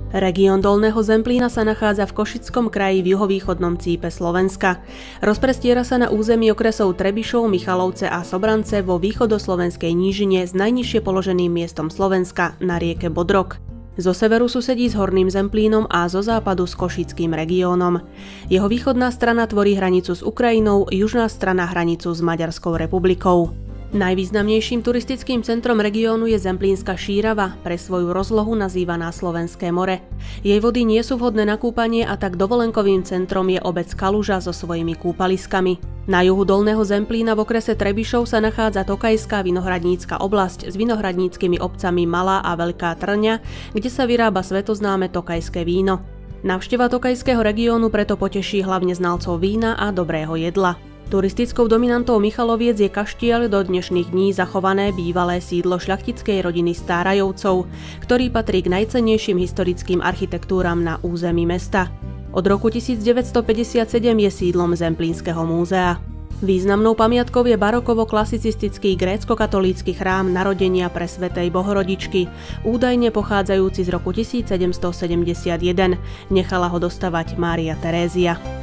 Región Dolného Zemplína sa nachádza v Košickom kraji v juhovýchodnom cípe Slovenska. Rozprestiera sa na území okresov Trebišov, Michalovce a Sobrance vo východoslovenskej nížine s najnižšie položeným miestom Slovenska na rieke Bodrog. Zo severu susedí s Horným Zemplínom a zo západu s Košickým regiónom. Jeho východná strana tvorí hranicu s Ukrajinou, južná strana hranicu s Maďarskou republikou. Najvýznamnejším turistickým centrom regiónu je Zemplínska Šírava, pre svoju rozlohu nazývaná Slovenské more. Jej vody nie sú vhodné na kúpanie a tak dovolenkovým centrom je obec Kaluža so svojimi kúpaliskami. Na juhu Dolného Zemplína v okrese Trebišov sa nachádza Tokajská vinohradnícka oblasť s vinohradníckymi obcami Malá a Veľká Trňa, kde sa vyrába svetoznáme tokajské víno. Návšteva tokajského regiónu preto poteší hlavne znalcov vína a dobrého jedla. Turistickou dominantou Michaloviec je kaštieľ, do dnešných dní zachované bývalé sídlo šľachtickej rodiny Stárajovcov, ktorý patrí k najcennejším historickým architektúram na území mesta. Od roku 1957 je sídlom Zemplínskeho múzea. Významnou pamiatkou je barokovo-klasicistický grécko-katolícky chrám Narodenia presvätej Bohorodičky, údajne pochádzajúci z roku 1771. Nechala ho dostavať Mária Terézia.